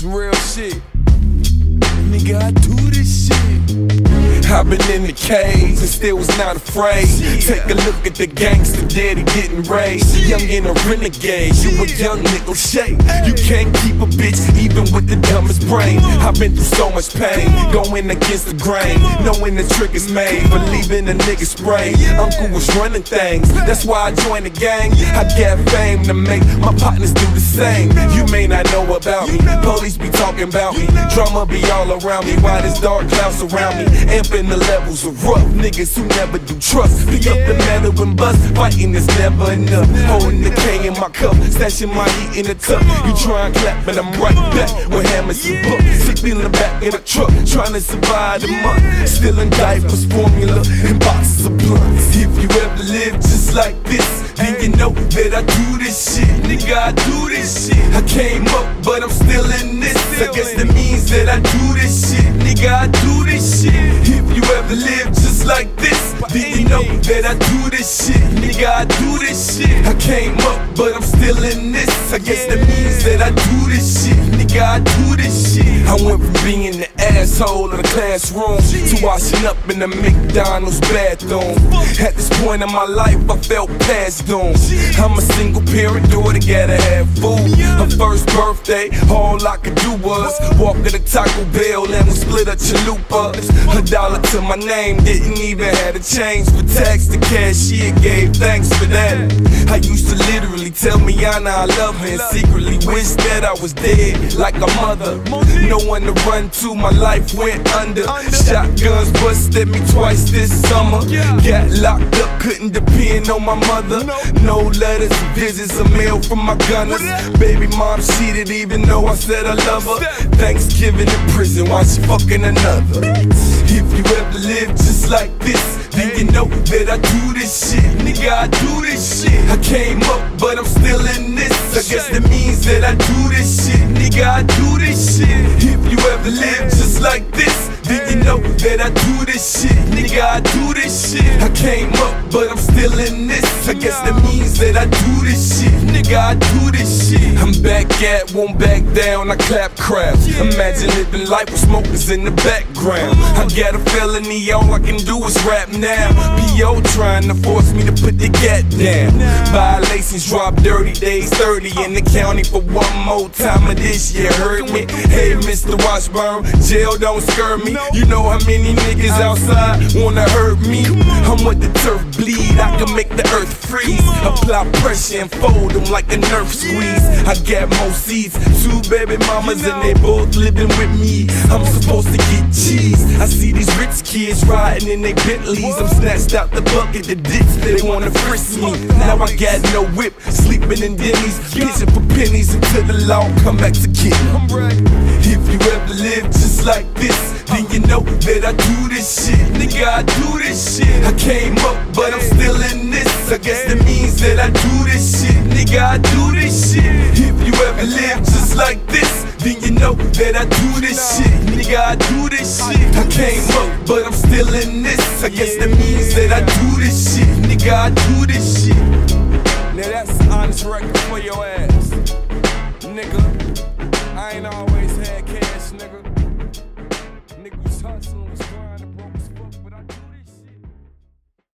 some real shit. Nigga, I do this shit. I've been in the caves and still was not afraid. Take a look at the gangster daddy getting raised. Young and a renegade, you a young nigga shake. You can't keep a bitch even with the dumbest brain. I've been through so much pain, going against the grain, knowing the trick is made, believing a nigga spray. Uncle was running things, that's why I joined the gang. I got fame to make my partners do the same. You may not know about me, police be talking about me, drama be all around me, why there's dark clouds around me. Amping the levels of rough niggas who never do trust. Pick up the metal and bust, fighting is never enough. Holding the K in my cup, stashing my heat in the tub. You try and clap, but I'm right back with hammers and books. Sitting in the back of the truck, trying to survive the month. Stealing diapers, formula, and boxes of blunts. If you ever live just like this, then you know that I do this shit. Nigga, I do this shit. I came up, but I'm still in this. I guess that means that I do this shit. Nigga, I do this shit. If you ever live just like this, then you know that I do this shit. Nigga, I do this shit. I came up, but I'm still in this. I guess that means that I do this shit. Nigga, I do this shit. I went from being the asshole of the classroom to washing up in the McDonald's bathroom. At this point in my life, I felt past doom. I'm a single parent, daughter, gotta have food. Her first birthday, all I could do was walk to the Taco Bell and we split a chalupa. $1 to my name, didn't even have to change for tax. The cashier gave thanks for that. I used to literally tell Miana I love her and secretly wish that I was dead like a mother. No one to run to, my life went under. Shotguns busted me twice this summer. Got locked up, couldn't depend on my mother. No letters, visits, a mail from my gunners. Baby mom cheated even though I said I love her. Thanksgiving in prison while she fucking another. If you ever live just like this, then you know that I do this shit. Nigga, I do this shit. I came up, but I'm still in this. I guess that means that I do this shit. Nigga, I do this shit. If you ever live just like this, then you know that I do this shit. Nigga, I do this shit. I came up, but I'm still in this. I guess that means that I do this shit. Nigga, I do this shit. I'm back at, won't back down, I clap crowds. Imagine living life with smokers in the background. I got a felony, all I can do is rap now. P.O. trying to force me to put the gat down. Violations drop 30 days, 30 in the county for one more time of this year. Heard me? Hey, Mr. Washburn, jail don't scare me. You know how many niggas outside wanna hurt me? I'm with the turf bleed, I can make the earth freeze. Apply pressure and fold them like a Nerf squeeze. I got more seeds, 2 baby mamas and they both living with me. I'm supposed to get cheese. I see these rich kids riding in their Bentleys. I'm snatched out the bucket, the ditch, they wanna frisk me. Now I got no whip, sleeping in Denny's, pitching for pennies until the law come back to get me. If you ever live just like this, then you know that I do this shit. Nigga, I do this shit. I came up, but I'm still in this. I guess that means that I do this shit. Nigga, I do this shit. If you ever live just like this, then you know that I do this shit. Nigga, I do this shit. I came up, but I'm still in this. I guess that means that I do this shit. Nigga, I do this shit. Now that's an honest record for your ass. Nigga, I ain't all